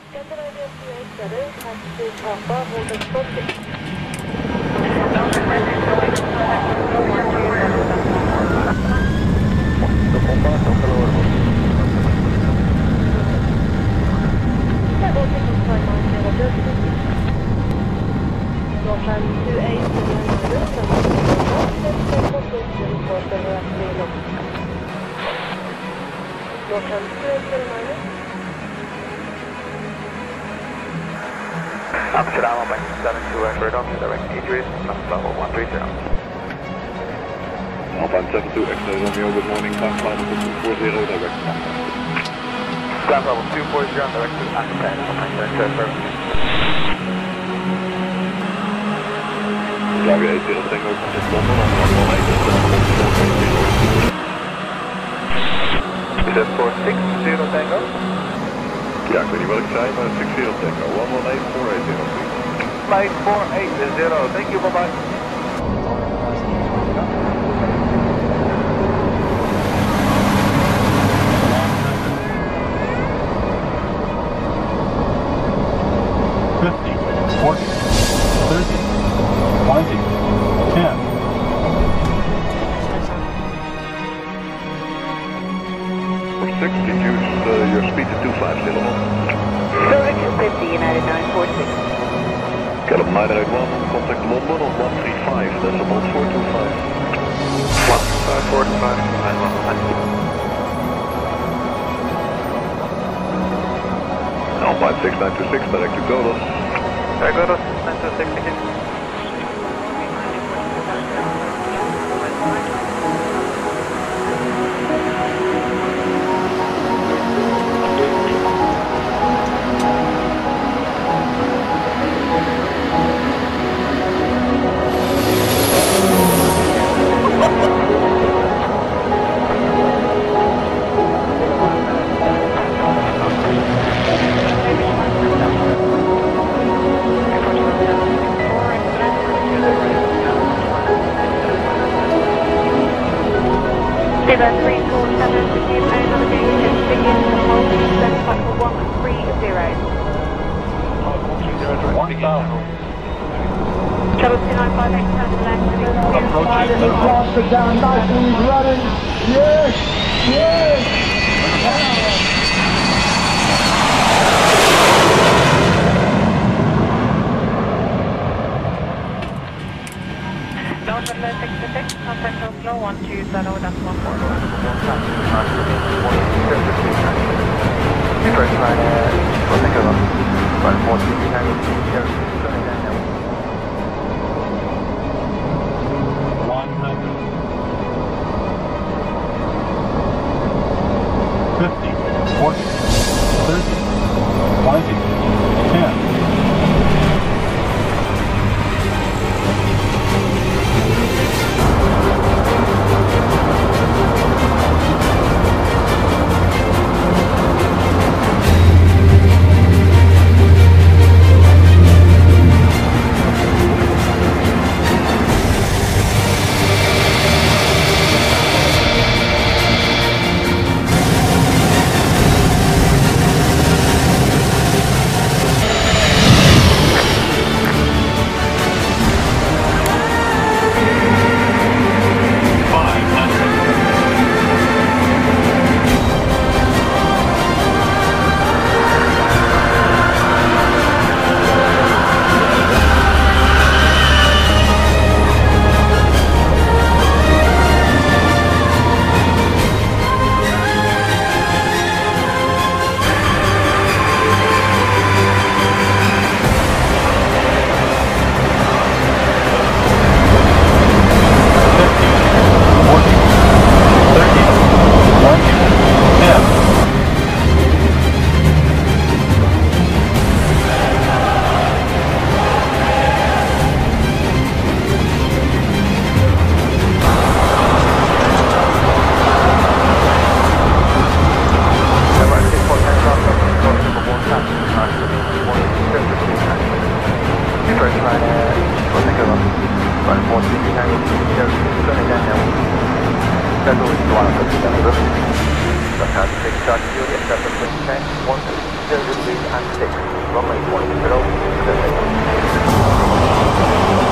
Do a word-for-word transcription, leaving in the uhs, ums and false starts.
Amsterdam one seven two and radar to direct Idris, level one three zero. Alpine seven two, X-ray Romeo, good morning, climb final two four zero, direct to Climb level two four zero, direct to Amsterdam, transfer. Dragon eight zero Tango, contact London on one one eight seven one four zero. Is that for six zero Tango? Ja, ik weet niet wat ik zei, maar six zero Tango, one one eight four eight zero. Flight four eight zero, thank you, bye bye. fifty, forty, thirty, twenty, ten. For sixty, use uh, your speed to two five zero. ORYX fifty, United nine four six. Calum nine eight one, contact London on one three five, decimal four two five. one five four five nine one one. Alpine six nine two six, direct to Godos. There Godos, nine two six again. three four seven, begin navigation, begin to hold, set for one three zero. one thousand. Travel two nine five eight, turn left, Approaching the Blast it down, nice and he's running. Yes, yes. Northern sixty-six, contact Oslo one two zero, that's one four. First line, we'll take a look. One four three nine zero. one hundred. fifty, forty, thirty, twenty, ten. That's how to take charge of your aircraft. One, zero, zero, and six, runway point zero, clear takeoff.